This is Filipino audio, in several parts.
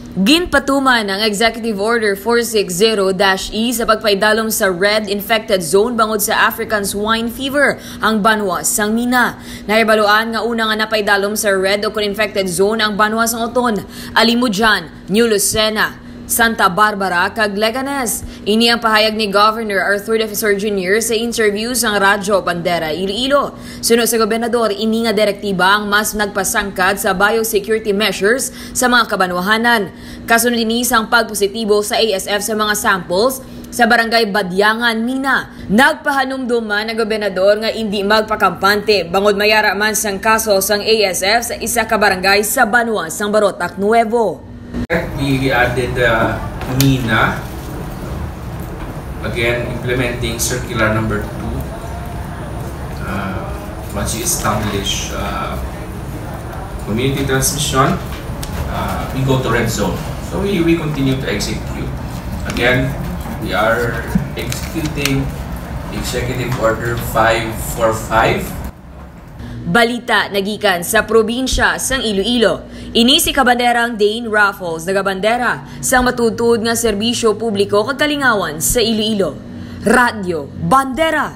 Ginpatuman ang Executive Order 460-E sa pagpaidalom sa Red Infected Zone bangod sa African Swine Fever ang Banwa sang Mina. Naibaluan nga una nga napaidalom sa Red o Infected Zone ang Banwa sang Oton, Alimujan, New Lucena, Santa Barbara, kag Leganes. Ini ang pahayag ni Governor Arthur Defensor Jr. sa interview sa Radyo Bandera Iloilo. Sunod sa gobernador, ini nga direktiba ang mas nagpasangkad sa biosecurity measures sa mga kabanwahanan. Kasunod ini ang pagpositibo sa ASF sa mga samples sa Barangay Badyangan, Mina. Nagpahanumduman ang gobernador nga hindi magpakampante bangod mayara man sang kaso sang ASF sa isa ka barangay sa Banwa sang Barotac Nuevo. We added Mina, again implementing circular number 2. Once you establish community transmission, we go to red zone. So we continue to execute. Again, we are executing Executive Order 545. Balita nagikan sa probinsya sang Iloilo. Ini si Kabanderang Dane Raffles nagabandera sang matutud nga serbisyo publiko kag kalingawan sa Iloilo. Radyo Bandera.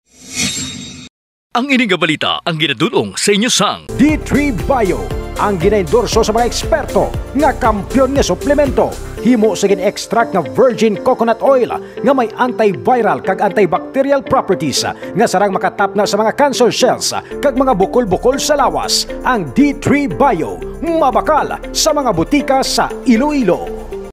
Ang ining balita ang ginadulong sa inyo sang D3 Bio, ang ginaendorso sa mga eksperto nga kampyon nga suplemento. Himo sa gin-extract nga virgin coconut oil nga may antiviral kag antibacterial properties nga sarang makatap na sa mga cancer cells kag mga bukol-bukol sa lawas. Ang D3 Bio, mabakal sa mga butika sa Iloilo.